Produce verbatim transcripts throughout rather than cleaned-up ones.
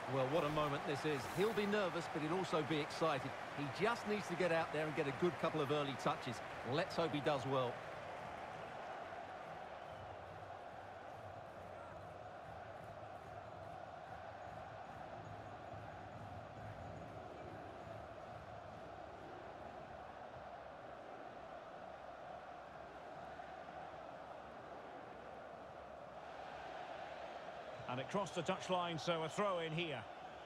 Well, what a moment this is. He'll be nervous, but he'll also be excited. He just needs to get out there and get a good couple of early touches. Let's hope he does well. And it crossed the touchline, so a throw in here.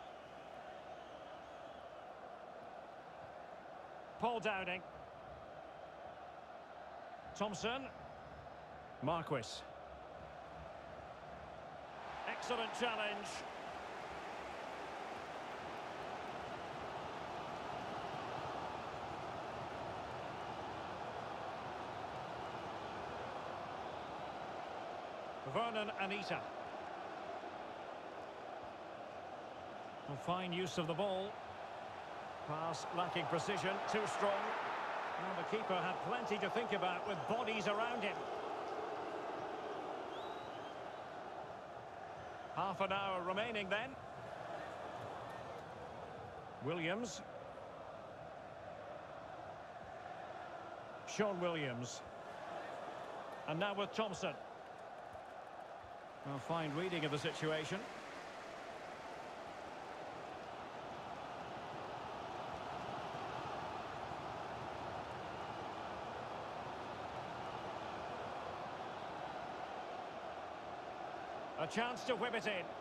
Paul Downing. Thompson. Marquis. Excellent challenge. Vernon Anita. Well, fine use of the ball. Pass lacking precision, too strong. Well, the keeper had plenty to think about with bodies around him. Half an hour remaining then. Williams. Sean Williams. And now with Thompson. Well, fine reading of the situation. A chance to whip it in.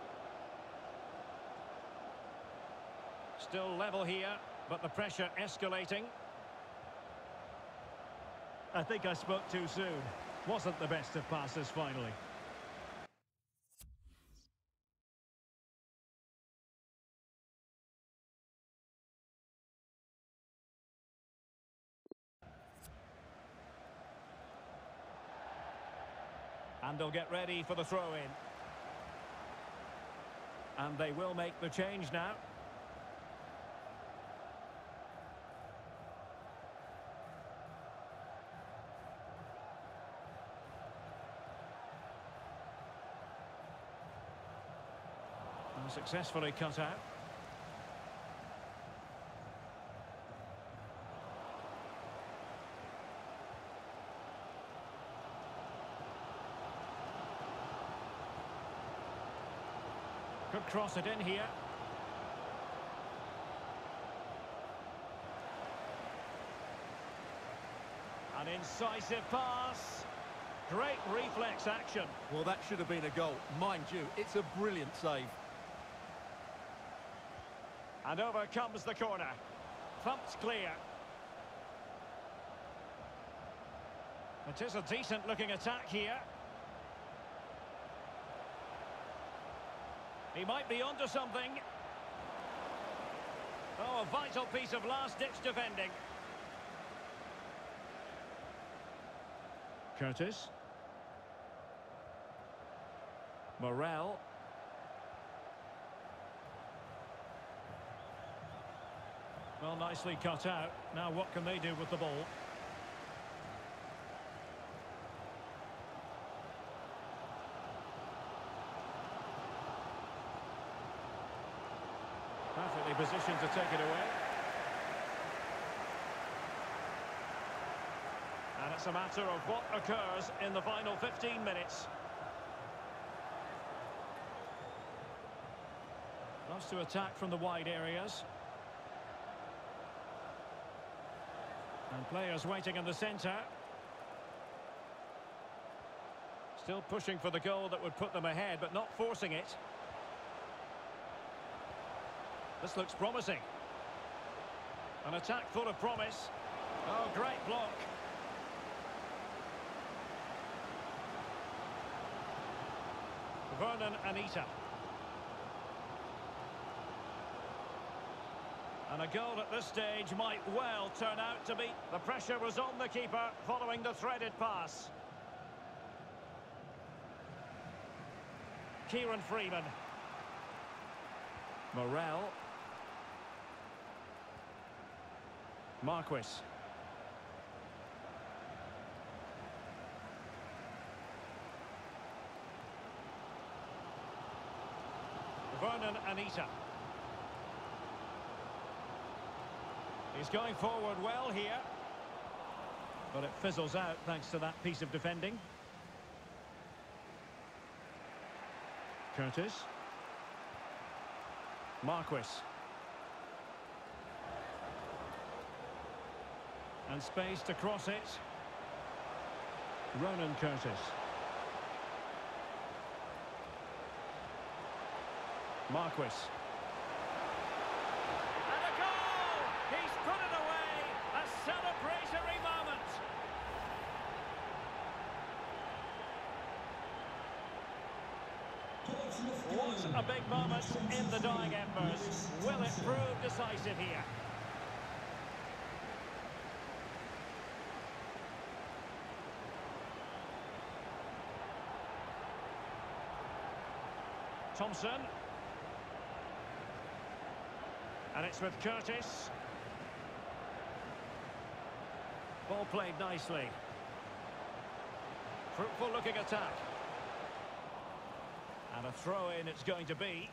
Still level here, but the pressure escalating. I think I spoke too soon. Wasn't the best of passes finally. And they'll get ready for the throw-in. And they will make the change now. And successfully cut out. Could cross it in here. An incisive pass. Great reflex action. Well, that should have been a goal. Mind you, it's a brilliant save. And over comes the corner. Thumped clear. It is a decent looking attack here. He might be onto something. Oh, a vital piece of last-ditch defending. Curtis. Morel. Well, nicely cut out. Now what can they do with the ball? Perfectly positioned to take it away. And it's a matter of what occurs in the final fifteen minutes. Loves to attack from the wide areas. And players waiting in the centre. Still pushing for the goal that would put them ahead, but not forcing it. This looks promising. An attack full of promise. Oh, great block. Vernon Anita. And a goal at this stage might well turn out to be. The pressure was on the keeper following the threaded pass. Kieran Freeman. Morel. Marquis. Fernan Anita. He's going forward well here. But it fizzles out thanks to that piece of defending. Curtis. Marquis. And space to cross it. Ronan Curtis. Marquis. And a goal! He's put it away! A celebratory moment! What a big moment in the dying embers. Will it prove decisive here? Thompson. And it's with Curtis. Ball played nicely. Fruitful looking attack. And a throw-in it's going to be.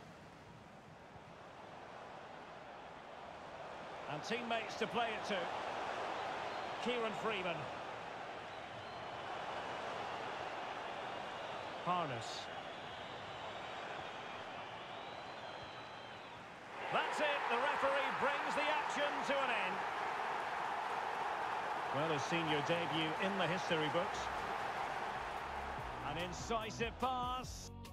And teammates to play it to. Kieran Freeman. Harness. That's it, the referee brings the action to an end. Well, his senior debut in the history books. An incisive pass.